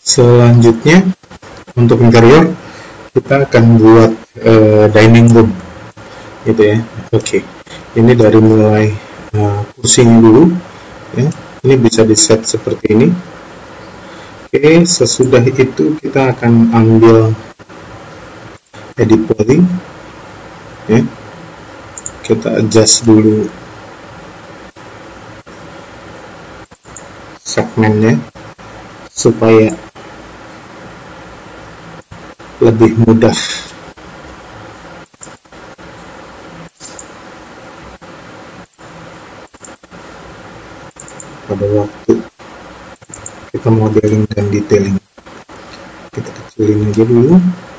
Selanjutnya untuk interior kita akan buat dining room gitu ya. Oke. Ini dari mulai kursinya dulu ya. Ini bisa di set seperti ini. Oke, sesudah itu kita akan ambil edit poly ya. Kita adjust dulu segmennya supaya lebih mudah pada waktu kita modeling dan detailing. Kita kecilin aja dulu.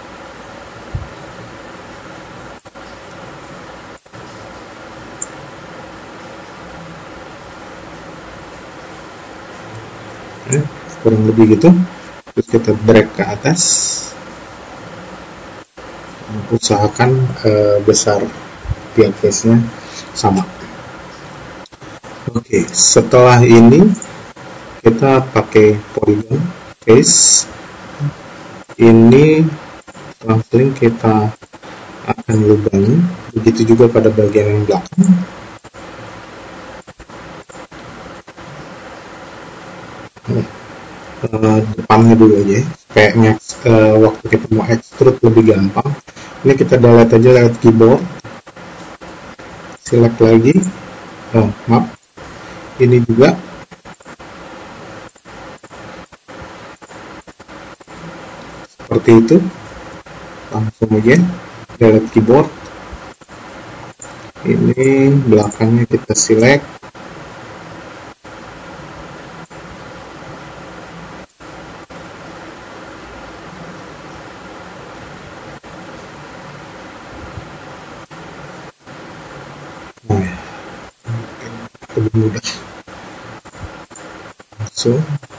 Kurang lebih gitu. Terus kita drag ke atas, usahakan besar pihak face-nya sama. Oke, setelah ini kita pakai polygon face. Ini langsung kita akan lubangi, begitu juga pada bagian yang belakang. Depannya dulu aja supaya waktu kita mau extrude lebih gampang. Ini kita delete aja lewat keyboard, select lagi, maaf, ini juga seperti itu, langsung aja delete keyboard. Ini belakangnya kita select, lebih mudah. So,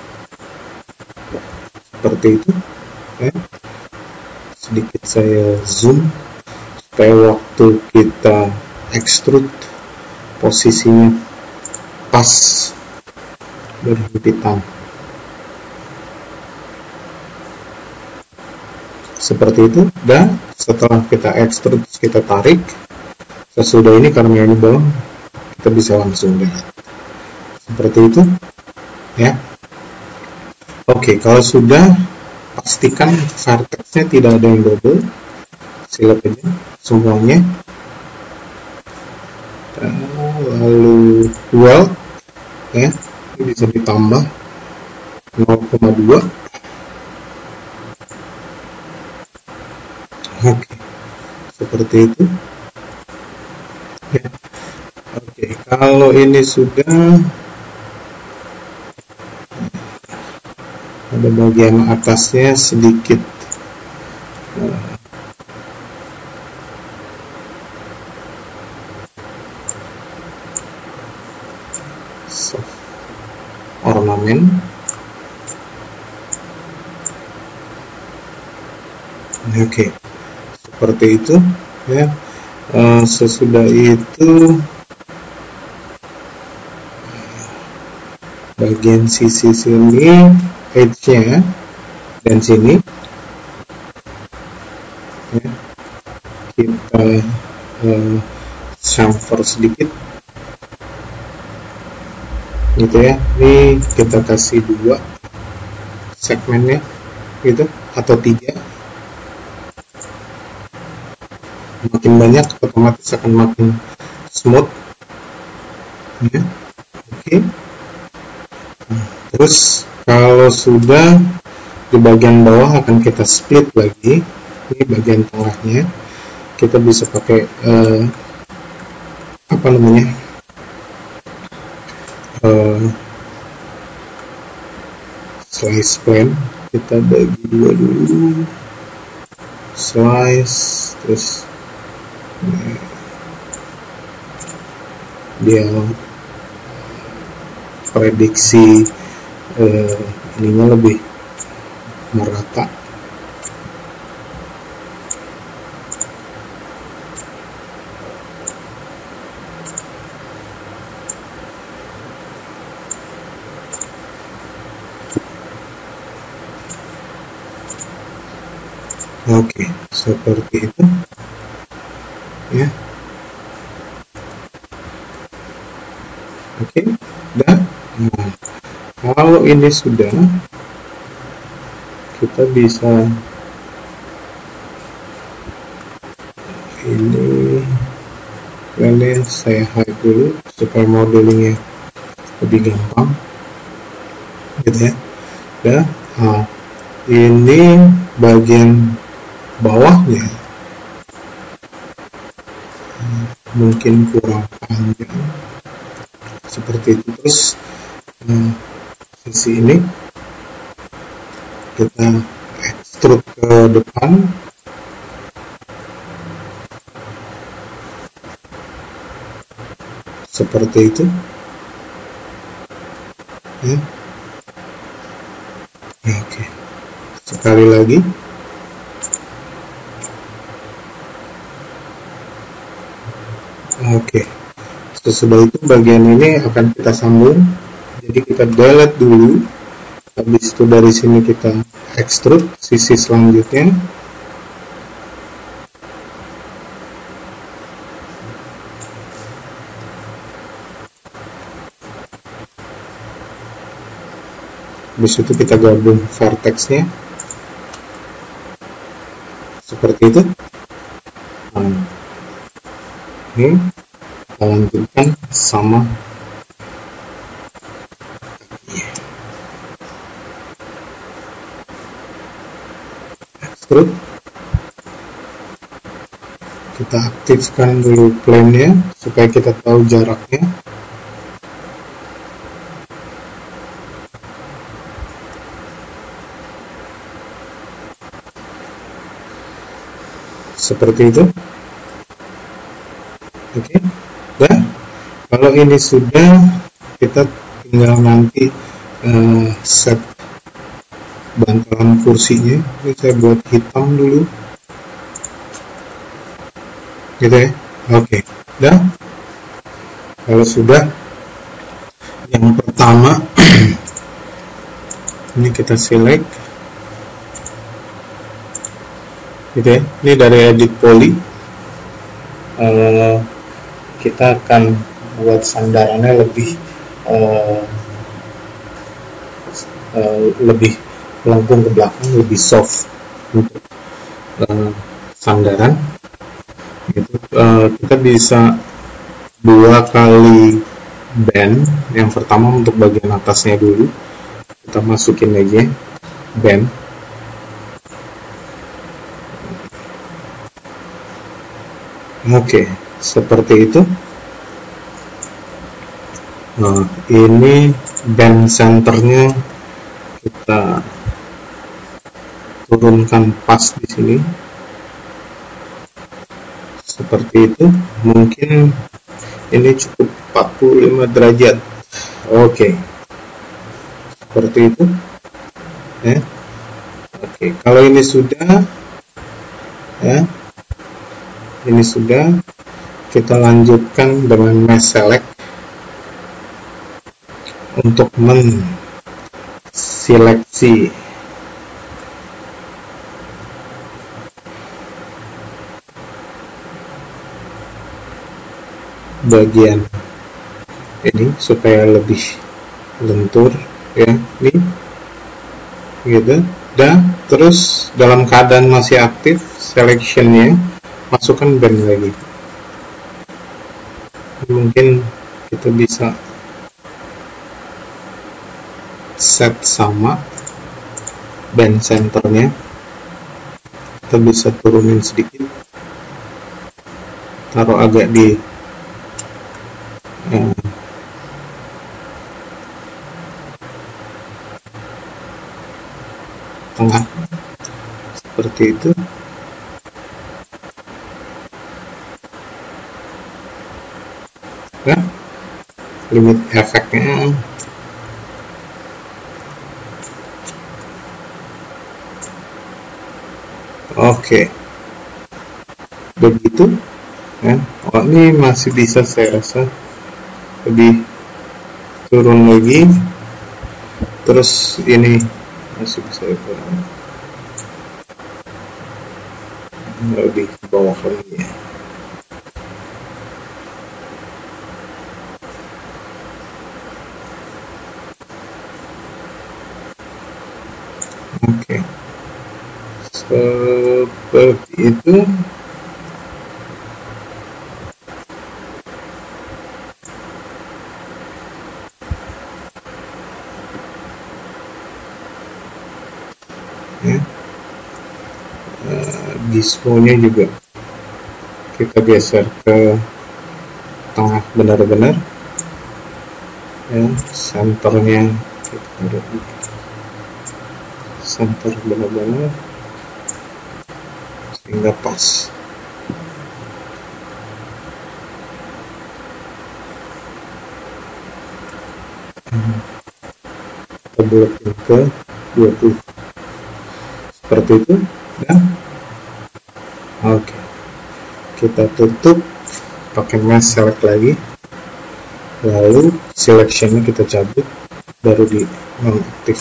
seperti itu ya. Sedikit saya zoom supaya waktu kita extrude posisinya pas berhimpitan seperti itu. Dan setelah kita extrude, kita tarik. Sesudah ini karena ini bawah, kita bisa langsung lihat seperti itu ya. Oke, kalau sudah, pastikan vertexnya tidak ada yang double, select aja semuanya, lalu weld ya, ini bisa ditambah 0,2. Oke, seperti itu ya. Oke, kalau ini sudah, ada bagian atasnya sedikit ornamen. Oke, seperti itu ya. Sesudah itu bagian sisi sini, edge-nya dan sini ya, kita chamfer sedikit gitu ya. Ini kita kasih 2 segmennya gitu, atau 3. Makin banyak otomatis akan makin smooth ya. Oke. Terus kalau sudah, di bagian bawah akan kita split lagi. Ini bagian tengahnya kita bisa pakai apa namanya, slice plane. Kita bagi 2 dulu, slice, terus dia prediksi ininya lebih merata. Oke, seperti itu ya. Oke, dan kalau ini sudah, kita bisa ini saya hide dulu supaya modelingnya lebih gampang gitu ya. Dan ini bagian bawahnya mungkin kurang panjang seperti itu. Terus sisi ini kita extrude ke depan seperti itu ya. Oke, sekali lagi. Oke, sesudah itu bagian ini akan kita sambung. Jadi kita delete dulu. Habis itu dari sini kita extrude sisi selanjutnya. Habis itu kita gabung vertexnya seperti itu. Ini kita lanjutkan sama extrude. Kita aktifkan dulu plane-nya supaya kita tahu jaraknya. Seperti itu. Oke. Dan kalau ini sudah, kita tinggal nanti set bantalan kursinya. Ini saya buat hitam dulu gitu ya. Oke. Dan kalau sudah, yang pertama ini kita select gitu ya. Ini dari edit poly. Kita akan buat sandarannya lebih melengkung ke belakang, lebih soft untuk sandaran. Gitu. Kita bisa 2 kali bend. Yang pertama untuk bagian atasnya dulu, kita masukin aja bend. Oke, seperti itu. Nah, ini bend centernya kita turunkan pas di sini. Seperti itu. Mungkin ini cukup 45 derajat. Oke. Seperti itu. Ya. Oke, kalau ini sudah ya. Ini sudah, kita lanjutkan dengan mesh select untuk menseleksi bagian ini supaya lebih lentur ya, ini gitu. Dan terus dalam keadaan masih aktif selectionnya, masukkan band lagi. Mungkin kita bisa set sama band centernya, kita bisa turunin sedikit, taruh agak di tengah seperti itu. Ya, limit efeknya oke, begitu ya. Oh, ini masih bisa, saya rasa lebih turun lagi. Terus ini masih bisa kurang. lebih ke bawah lagi ya. Oke, seperti itu. Ya. Gizmo-nya juga kita geser ke tengah benar-benar ya, senternya kita taruh di center benar-benar sehingga pas. Kita buletin ke 20 seperti itu ya. Oke, kita tutup pakai mask select lagi, lalu selection-nya kita cabut, baru di nonaktif.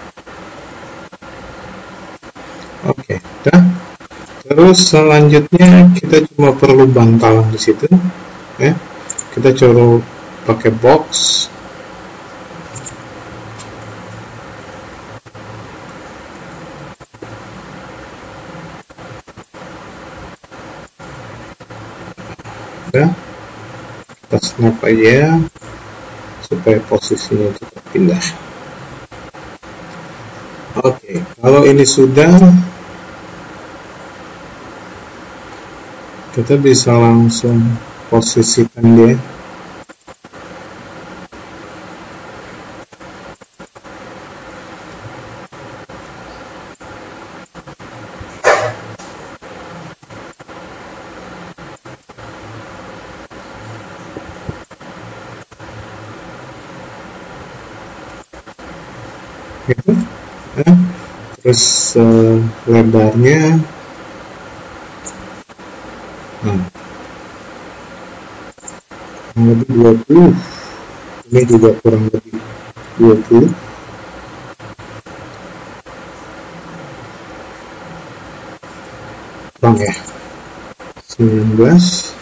Oke, dah. Terus selanjutnya kita cuma perlu bantalan di situ ya. Kita coba pakai box. Ya, kita snap aja supaya posisinya tetap pindah. Oke, kalau ini sudah, kita bisa langsung posisikan dia. Gitu ya. Terus lebarnya kurang lebih 20, ini juga kurang lebih 20. Kurang ya, 19.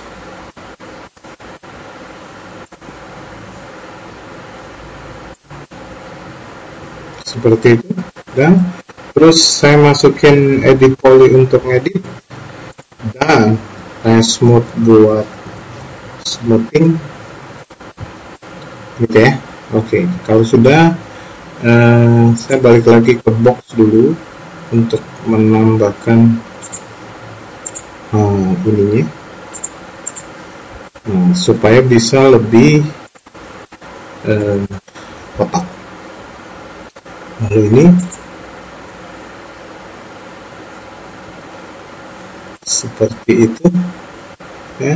Seperti itu. Dan terus saya masukin edit poly untuk edit, dan saya smooth buat smoothing gitu ya. Oke, kalau sudah saya balik lagi ke box dulu untuk menambahkan ininya supaya bisa lebih kotak. Lalu ini seperti itu ya.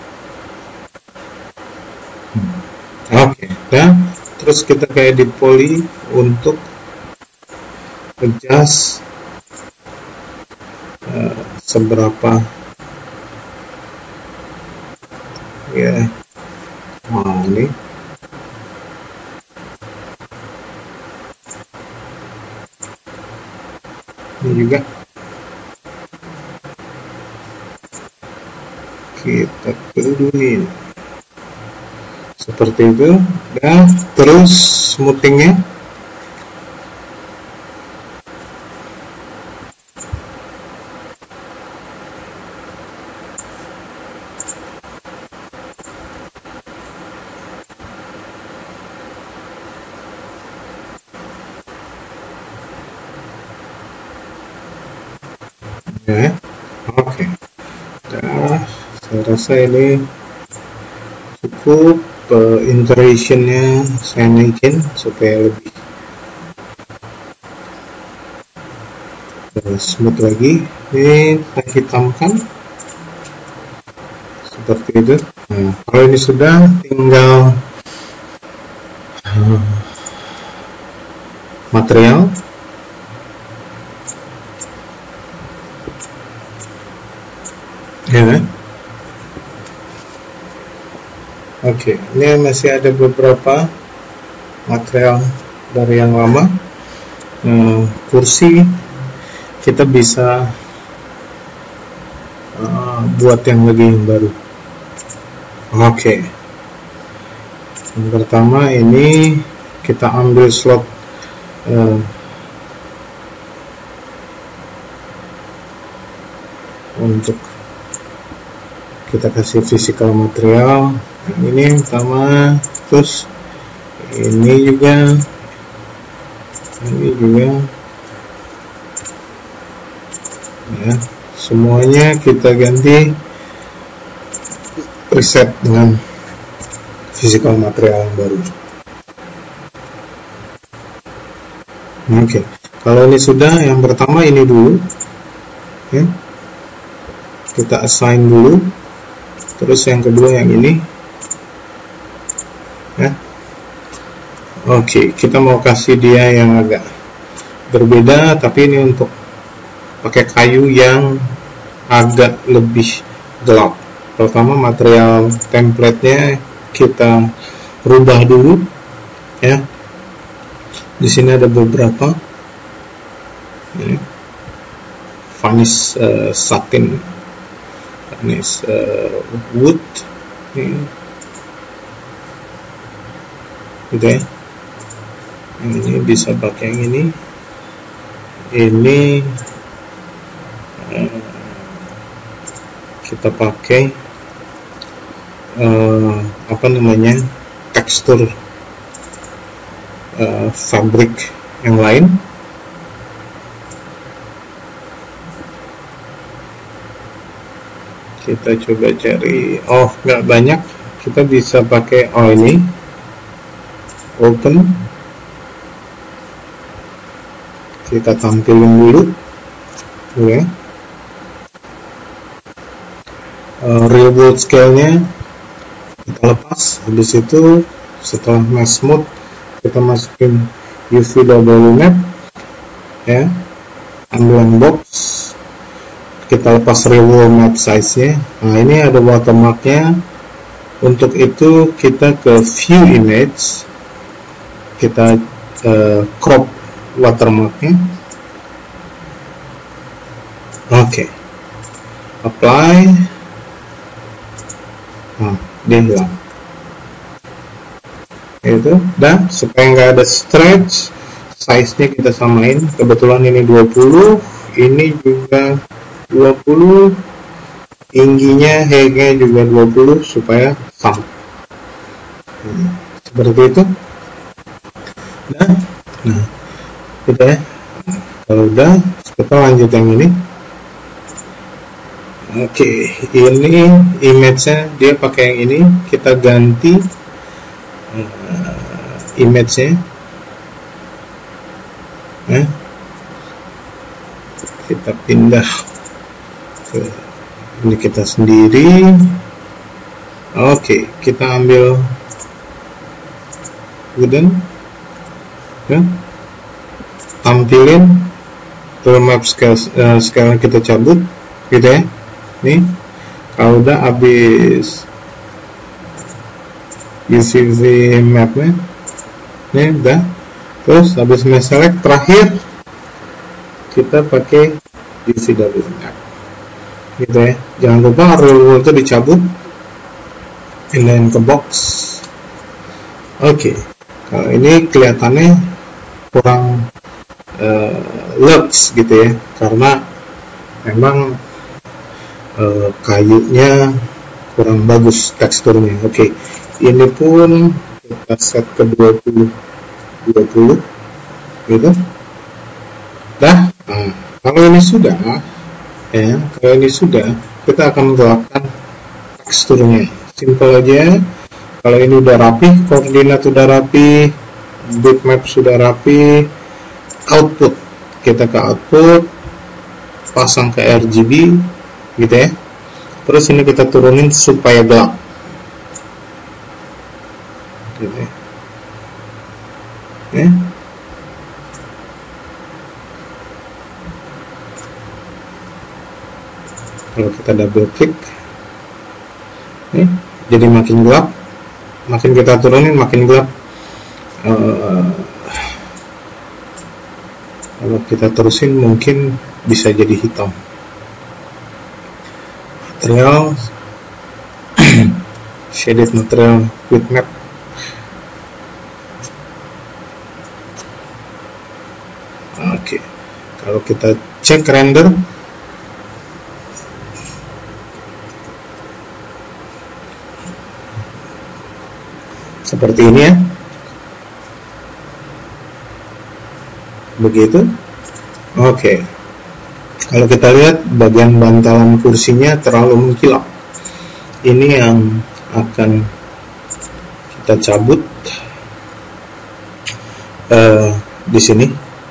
Oke, dan terus kita ke edit poly untuk adjust seberapa ya. Ini juga kita turunin seperti itu. Dan terus smoothingnya ya. Oke, nah, saya rasa ini cukup. Iterationnya saya naikin supaya lebih smooth lagi. Ini kita hitamkan seperti itu. Nah, kalau ini sudah, tinggal material. Ya. Oke, ini masih ada beberapa material dari yang lama. Kursi kita bisa buat yang lagi yang baru. Oke. Yang pertama ini kita ambil slot untuk kita kasih physical material. Ini pertama, terus ini juga, ya, semuanya kita ganti preset dengan physical material yang baru. Oke, kalau ini sudah, yang pertama ini dulu, ya. Kita assign dulu, terus yang kedua yang ini, ya. Oke, kita mau kasih dia yang agak berbeda, tapi ini untuk pakai kayu yang agak lebih gelap. Pertama, material template-nya kita rubah dulu, ya. Di sini ada beberapa, ya. Varnish satin, varnish wood, ya. Gitu ya. Yang ini bisa pakai yang ini. Ini kita pakai apa namanya, tekstur fabric yang lain. Kita coba cari, nggak banyak, kita bisa pakai ini open, kita tampilin dulu, ya. Real world scale-nya kita lepas. Habis itu setelah mesh mode kita masukin UV map, ya, ambil yang box, kita lepas real world map size-nya. Nah, ini ada watermark-nya. Untuk itu kita ke view image, kita crop watermark-nya. Oke, apply. Nah, dia hilang. Itu, dan supaya nggak ada stretch, size-nya kita samain. Kebetulan ini 20, ini juga 20, tingginya, height-nya juga 20 supaya sama. Seperti itu. Nah, gitu ya. Kalau udah, kita lanjut yang ini. Oke, ini image-nya dia pakai yang ini, kita ganti image-nya, kita pindah ke ini kita sendiri. Oke, kita ambil wooden, ya, tampilin tool map scale kita cabut, gitu ya. Nih, kalau udah habis UV mapnya, nih udah. Terus habis select, terakhir kita pakai UV map, gitu ya. Jangan lupa rule itu dicabut, pindahin ke box. Oke, kalau ini kelihatannya kurang lux, gitu ya, karena memang kayunya kurang bagus teksturnya. Oke, ini pun kita set ke 20, gitu. Dah. Nah, kalau ini sudah, ya, kalau ini sudah, kita akan gelapkan teksturnya. Simple aja. Kalau ini udah rapi, koordinat udah rapi, bitmap sudah rapi, output, kita ke output, pasang ke RGB, gitu ya. Terus ini kita turunin supaya gelap, gitu ya. Ya. Kalau kita double klik, jadi makin gelap, makin kita turunin makin gelap. Kalau kita terusin mungkin bisa jadi hitam. material shaded material with map. Oke, kalau kita cek render, seperti ini ya, begitu. Oke, kalau kita lihat bagian bantalan kursinya terlalu mengkilap, ini yang akan kita cabut di sini.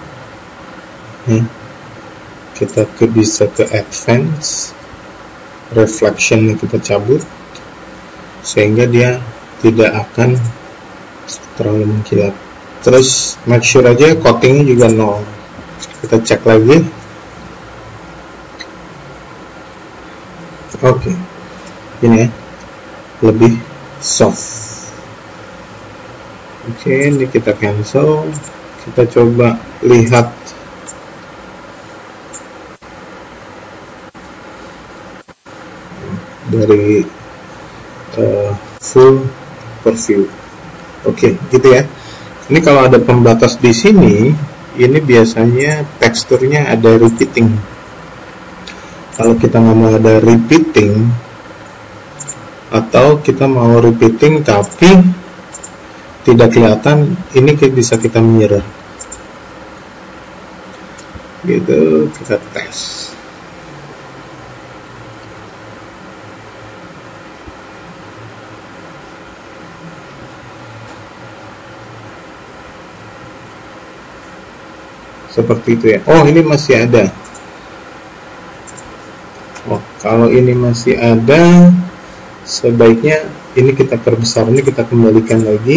Kita bisa ke advance reflection, kita cabut sehingga dia tidak akan terlalu mengkilap. Terus make sure aja coatingnya juga 0. Kita cek lagi. Oke, ini ya, lebih soft. Oke, ini kita cancel. Kita coba lihat dari full preview. Oke, gitu ya. Ini kalau ada pembatas di sini, ini biasanya teksturnya ada repeating. Kalau kita nggak mau ada repeating, atau kita mau repeating tapi tidak kelihatan, ini bisa kita mirror. Gitu, kita tes. Seperti itu ya. Oh, ini masih ada. Oh, kalau ini masih ada, sebaiknya ini kita perbesar. Ini kita kembalikan lagi.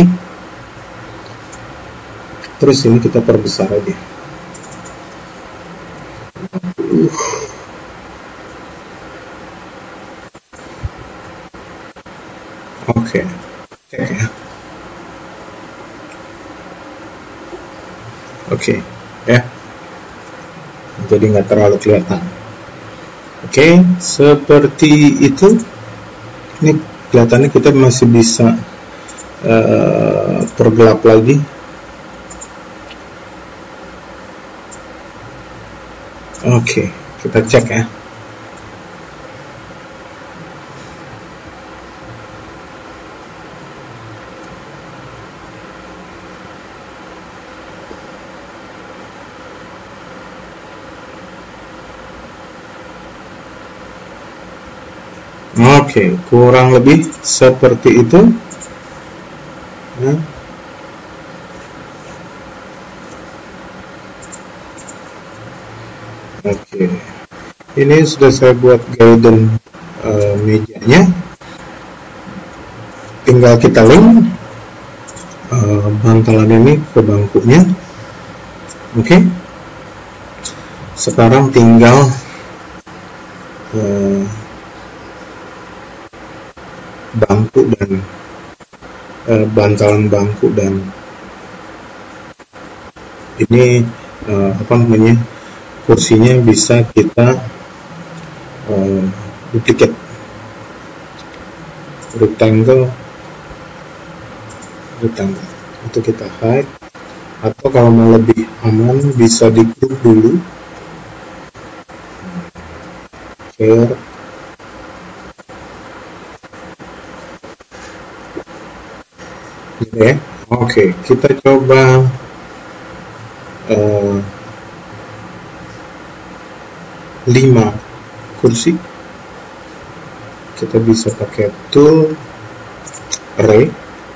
Terus ini kita perbesar aja. Oke. Cek ya. Oke. Ya, jadi nggak terlalu kelihatan. Oke, seperti itu. Ini kelihatannya kita masih bisa pergelap lagi. Oke, kita cek ya. Oke, kurang lebih seperti itu. Nah. Oke, ini sudah saya buat guidance mejanya. Tinggal kita link bantalan ini ke bangkunya. Oke, sekarang tinggal bangku dan bantalan bangku dan ini kursinya bisa kita duplicate rectangle itu kita hide, atau kalau mau lebih aman bisa di group dulu, share. Gitu ya. Oke, kita coba lima kursi. Kita bisa pakai tool array.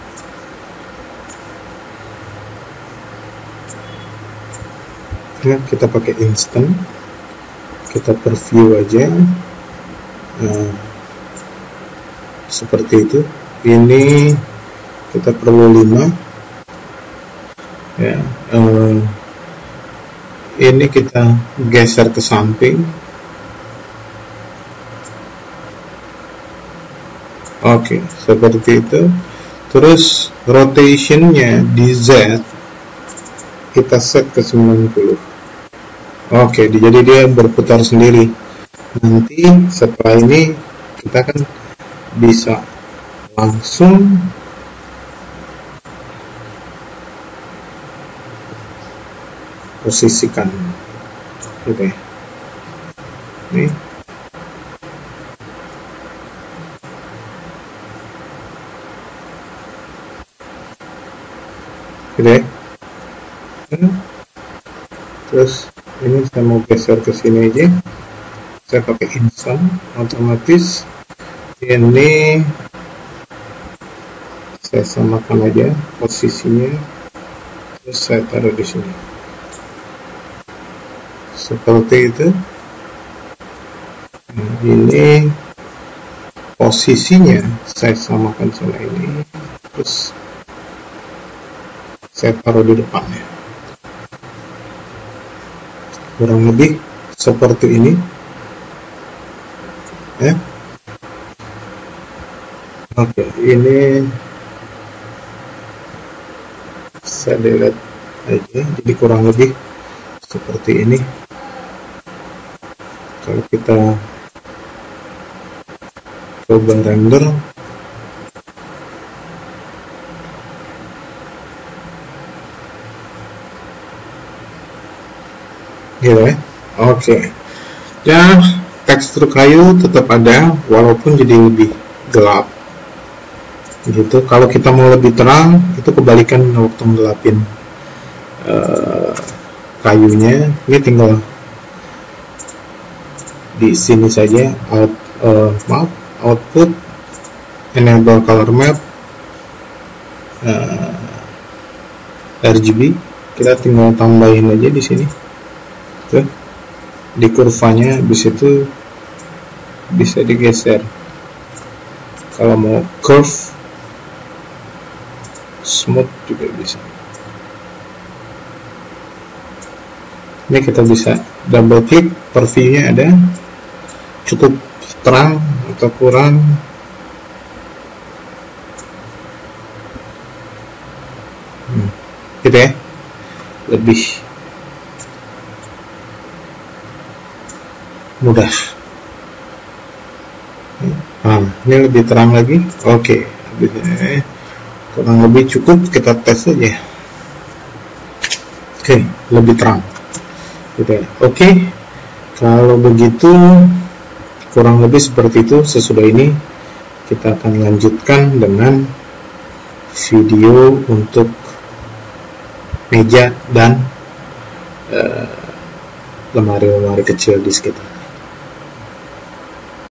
Nah, kita pakai instant. Kita preview aja. Seperti itu. Ini kita perlu 5 ya. Ini kita geser ke samping. Oke, seperti itu. Terus rotationnya di Z kita set ke 90. Oke, jadi dia berputar sendiri. Nanti setelah ini kita kan bisa langsung posisikan gitu ya. Ini gitu ya. Terus ini saya mau geser ke sini aja, saya pakai insert, otomatis ini saya samakan aja posisinya, terus saya taruh di sini seperti itu. Nah, ini posisinya saya samakan sama ini, terus saya taruh di depannya, kurang lebih seperti ini ya. Oke, ini saya delete aja, jadi kurang lebih seperti ini. Kalau kita coba render, gitu ya. Oke. Ya, tekstur kayu tetap ada walaupun jadi lebih gelap. Gitu. Kalau kita mau lebih terang, itu kebalikan waktu ngelapin kayunya. Ini tinggal di sini saja, output, enable color map, RGB, kita tinggal tambahin aja di sini. Tuh, di kurvanya di situ bisa digeser. Kalau mau curve, smooth juga bisa. Ini kita bisa double klik, previewnya ada, cukup terang atau kurang. Gitu ya, lebih mudah. Nah, ini lebih terang lagi. Oke, kurang lebih cukup, kita tes aja. Oke, lebih terang. Gitu ya. Oke, kalau begitu kurang lebih seperti itu. Sesudah ini kita akan lanjutkan dengan video untuk meja dan lemari-lemari kecil di sekitar.